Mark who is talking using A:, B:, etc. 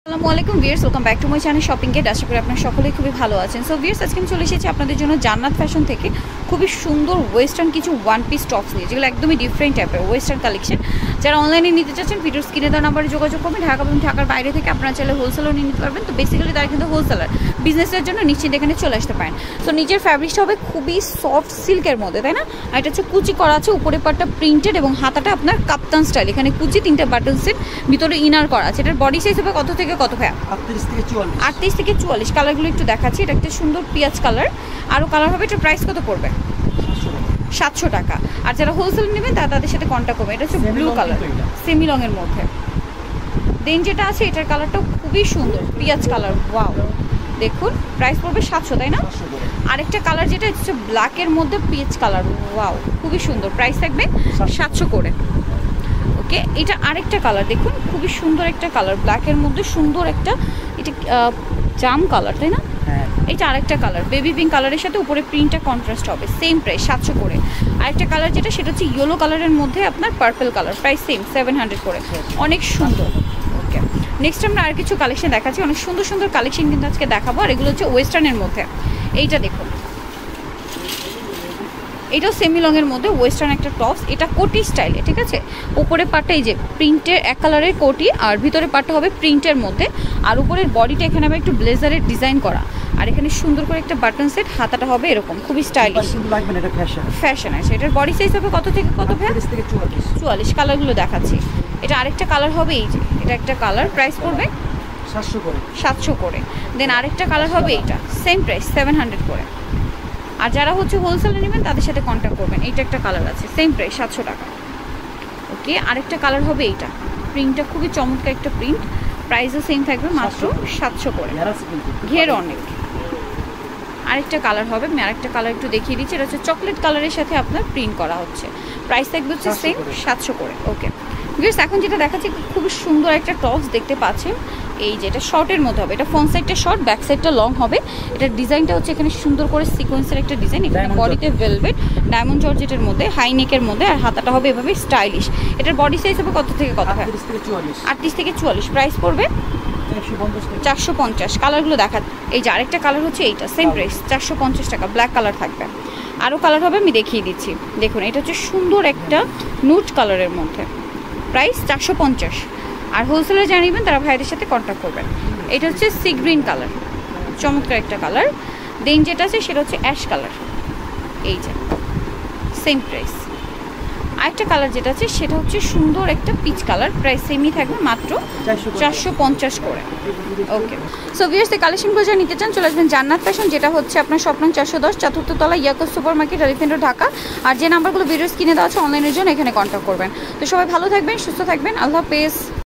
A: আসসালামু আলাইকুম viewers, welcome back to my channel shopping gate. আশা করি আপনারা সকলেই খুবই ভালো আছেন। সো ভিউয়ার্স, আজকে আমি চলে এসেছি আপনাদের জন্য জান্নাত ফ্যাশন থেকে খুবই সুন্দর ওয়েস্টার্ন কিছু ওয়ান পিস টপস নিয়ে, যেগুলো একদমই ডিফারেন্ট টাইপের ওয়েস্টার্ন কালেকশন। যারা অনলাইনে নিতে চাচ্ছেন ভিডিওর স্ক্রিনে দেওয়া নাম্বারে যোগাযোগ করবেন। ঢাকা এবং ঢাকার বাইরে থেকে আপনারা চাইলে হোলসেলও নিয়ে নিতে পারবেন। তো বেসিক্যালি তারা কিন্তু হোলসেলার, বিজনেসের জন্য নিশ্চিত এখানে চলে আসতে পারেন। সো নিচের ফ্যাব্রিকটা হবে খুবই সফট সিল্কের মধ্যে, তাই না? আর এটা হচ্ছে কুচি করা আছে, উপরে পাটটা প্রিন্টেড এবং হাতাটা আপনার কাপ্তান স্টাইল। এখানে কুচি, 3টা বাটন সেট, ভিতরে ইনার করা আছে। এটার বডি সাইজ হবে কত থেকে কত ভাইয়া? 38 থেকে 44। কালারগুলো একটু দেখাচ্ছি। এটা একটা সুন্দর পিঁয়াজ কালার, আরও কালার হবে। এটার প্রাইস কত পড়বে? 700 টাকা। আর যারা হোলসেল নেবেন তাদের সাথে কন্ট্যাক্ট করবেন। এটা হচ্ছে ব্লু কালার, সেমি লং এর মধ্যে। দেন যেটা আছে এটার কালারটাও খুবই সুন্দর, পিঁয়াজ কালার। ওয়াও, দেখুন প্রাইস পড়বে 700, তাই না? আরেকটা কালার যেটা হচ্ছে ব্ল্যাকের মধ্যে পিঁয়াজ কালার। ওয়াও, খুবই সুন্দর। প্রাইস থাকবে 700 করে। ওকে, এটা আরেকটা কালার দেখুন, খুবই সুন্দর একটা কালার, ব্ল্যাকের মধ্যে সুন্দর একটা, এটা জাম কালার, তাই না? এটা আরেকটা কালার, বেবি পিঙ্ক কালারের সাথে উপরে প্রিন্টটা কন্ট্রাস্ট হবে। সেম প্রাইস 700 করে। আরেকটা কালার যেটা সেটা হচ্ছে ইয়েলো কালারের মধ্যে আপনার পার্পল কালার, প্রাইস সেম 700 করে। অনেক সুন্দর। ওকে, নেক্সট আমরা আর কিছু কালেকশন দেখাচ্ছি। অনেক সুন্দর সুন্দর কালেকশন কিন্তু আজকে দেখাবো। আর এগুলো হচ্ছে ওয়েস্টার্নের মধ্যে। এইটা দেখুন, এটাও সেমি লংয়ের মধ্যে ওয়েস্টার্ন একটা টপস। এটা কোটি স্টাইলে, ঠিক আছে? উপরে পাটটা এই যে প্রিন্টের এক কালারের কোটি, আর ভিতরে পাটটা হবে প্রিন্টের মধ্যে। আর উপরের বডিটা এখানে হবে একটু ব্লেজারের ডিজাইন করা। আর এখানে সুন্দর করে একটা বাটন সেট, হাতাটা হবে এরকম, খুবই স্টাইলিশ ফ্যাশন আছে। এটার বডি সাইজ হবে কত থেকে কত ভাই?
B: 38 থেকে 44।
A: কালারগুলো দেখাচ্ছি। এটা আরেকটা কালার হবে, এই যে এটা একটা কালার, প্রাইস পড়বে 700 করে। দেন আরেকটা কালার হবে এইটা, সেম প্রাইস 700 করে। আর যারা হচ্ছে হোলসেলে নেবেন তাদের সাথে কন্ট্যাক্ট করবেন। এইটা একটা কালার আছে, সেম প্রাইস 700 টাকা। ওকে, আরেকটা কালার হবে এইটা, প্রিন্টটা খুবই চমৎকার একটা প্রিন্ট, প্রাইসও সেম থাকবে মাত্র 700 করে। ঘের অনেক। আরেকটা কালার হবে, আমি আরেকটা কালার একটু দেখিয়ে দিচ্ছি। এটা হচ্ছে চকলেট কালারের সাথে আপনার প্রিন্ট করা হচ্ছে, প্রাইস থাকবে হচ্ছে সেম 700 করে। ওকে ভিউয়ার্স, এখন যেটা দেখাচ্ছি খুবই সুন্দর একটা টপস দেখতে পাচ্ছেন। এই যে এটা শর্টের মধ্যে হবে, এটা ফ্রন্ট সাইডটা শর্ট, ব্যাক সাইডটা লং হবে। এটার ডিজাইনটা হচ্ছে এখানে সুন্দর করে সিকোয়েন্সের একটা ডিজাইন। এখানে বডিতে ভেলভেট, ডায়মন্ড জর্জেটের মধ্যে, হাই নেকের মধ্যে, আর হাতাটা হবে এভাবে স্টাইলিশ। এটার বডি সাইজ হবে কত থেকে কত? 38 থেকে 44। প্রাইস পড়বে 450। কালারগুলো দেখা, এই যে আরেকটা কালার হচ্ছে এইটা, সেম প্রাইস 450 টাকা, ব্ল্যাক কালার থাকবে। আরও কালার হবে, আমি দেখিয়ে দিচ্ছি। দেখুন, এটা হচ্ছে সুন্দর একটা নুট কালারের মধ্যে, প্রাইস 450। আর হোলসেলার জানিবেন তারা ভাইদের সাথে কন্ট্যাক্ট করবেন। এটা হচ্ছে সি গ্রিন কালার, চমৎকার একটা কালার। দেন যেটা আছে সেটা হচ্ছে অ্যাশ কালার, এই যে সেম প্রাইস। আরেকটা কালার যেটা আছে সেটা হচ্ছে সুন্দর একটা পিচ কালার, প্রাইস সেমই থাকবে মাত্র 450 করে। ওকে, সো ভিউয়ার্স, এই কালেকশনগুলো যারা নিতে চান চলে আসবেন জান্নাত ফ্যাশন, যেটা হচ্ছে আপনার স্বপ্ন 410 4th তলা Yakub super market, elephant road, Dhaka. আর যে নাম্বারগুলো ভিডিওস কিনে দেওয়া আছে অনলাইনের জন্য এখানে কন্ট্যাক্ট করবেন। তো সবাই ভালো থাকবেন, সুস্থ থাকবেন, আল্লাহ হাফেজ।